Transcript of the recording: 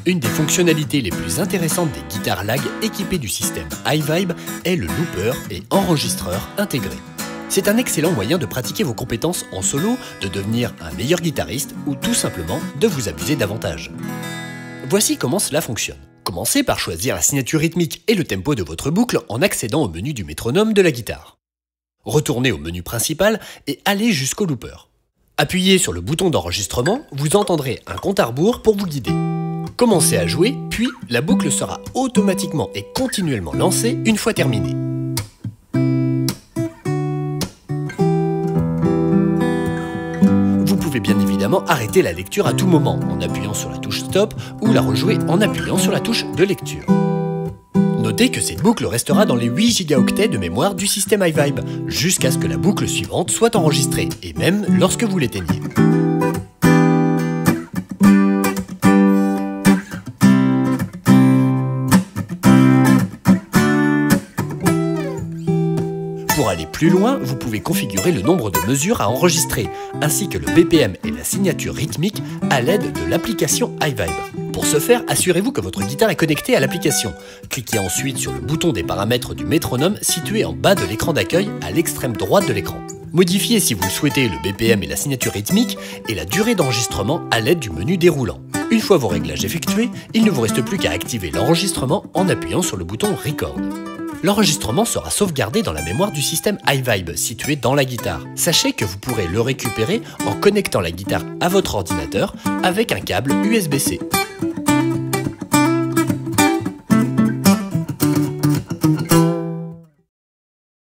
Une des fonctionnalités les plus intéressantes des guitares lag équipées du système iVibe est le looper et enregistreur intégré. C'est un excellent moyen de pratiquer vos compétences en solo, de devenir un meilleur guitariste ou tout simplement de vous amuser davantage. Voici comment cela fonctionne. Commencez par choisir la signature rythmique et le tempo de votre boucle en accédant au menu du métronome de la guitare. Retournez au menu principal et allez jusqu'au looper. Appuyez sur le bouton d'enregistrement, vous entendrez un compte à rebours pour vous guider. Commencez à jouer, puis la boucle sera automatiquement et continuellement lancée une fois terminée. Vous pouvez bien évidemment arrêter la lecture à tout moment en appuyant sur la touche Stop ou la rejouer en appuyant sur la touche de lecture. Notez que cette boucle restera dans les 8 Go de mémoire du système iVibe jusqu'à ce que la boucle suivante soit enregistrée et même lorsque vous l'éteignez. Pour aller plus loin, vous pouvez configurer le nombre de mesures à enregistrer, ainsi que le BPM et la signature rythmique à l'aide de l'application iVibe. Pour ce faire, assurez-vous que votre guitare est connectée à l'application. Cliquez ensuite sur le bouton des paramètres du métronome situé en bas de l'écran d'accueil à l'extrême droite de l'écran. Modifiez si vous le souhaitez le BPM et la signature rythmique et la durée d'enregistrement à l'aide du menu déroulant. Une fois vos réglages effectués, il ne vous reste plus qu'à activer l'enregistrement en appuyant sur le bouton Record. L'enregistrement sera sauvegardé dans la mémoire du système iVibe situé dans la guitare. Sachez que vous pourrez le récupérer en connectant la guitare à votre ordinateur avec un câble USB-C.